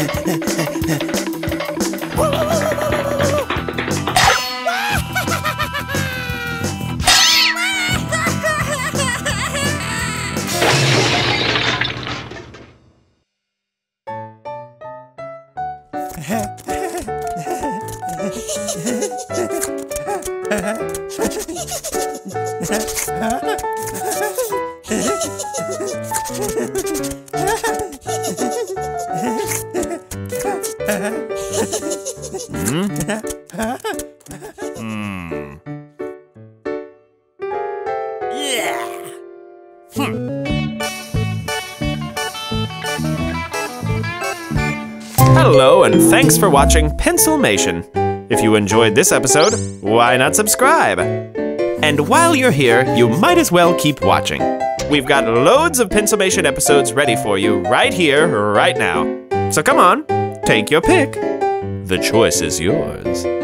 Hello, and thanks for watching Pencilmation. If you enjoyed this episode, why not subscribe? And while you're here, you might as well keep watching. We've got loads of Pencilmation episodes ready for you right here, right now. So come on, take your pick. The choice is yours.